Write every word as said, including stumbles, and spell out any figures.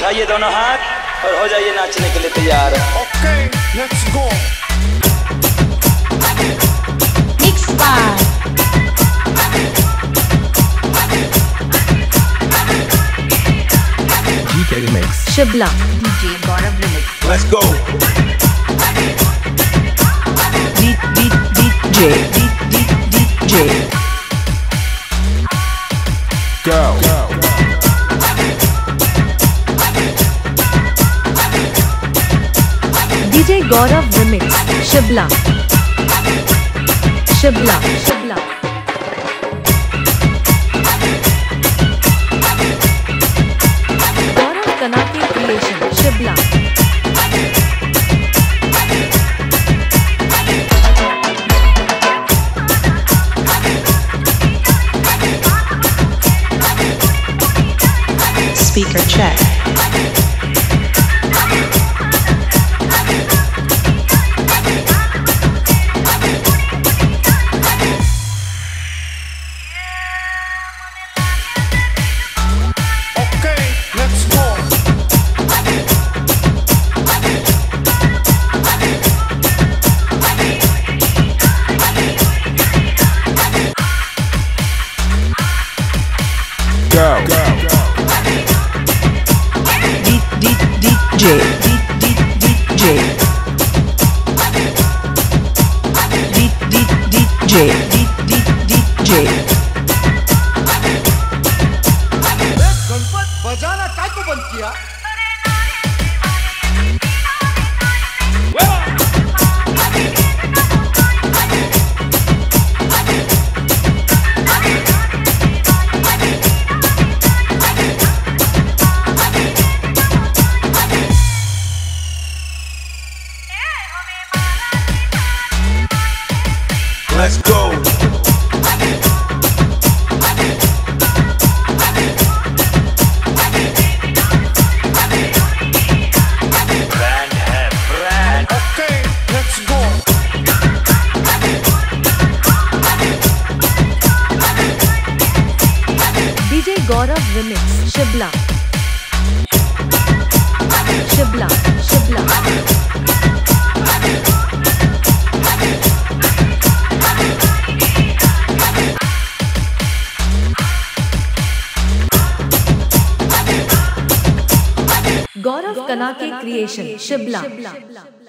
उठाइए दोनों हाथ और हो जाइए नाचने के लिए तैयार। Okay let's go. Mix by GK remix शिबला DJ Gaurav remix. Let's go. Beat beat DJ beat beat DJ go DJ Gaurav remix शिबला शिबला शिबला गौरव कनाके क्रिएशन शिबला। Speaker check. Okay, let's go. go Beat beat DJ beat beat DJ beat beat DJ beat beat DJ Ganpat बजाना काय को बंद किया? Let's go. Brand है brand. Okay, let's go. DJ Gaurav remix शिबला शिबला शिबला गौरव कनाके क्रिएशन शिबला।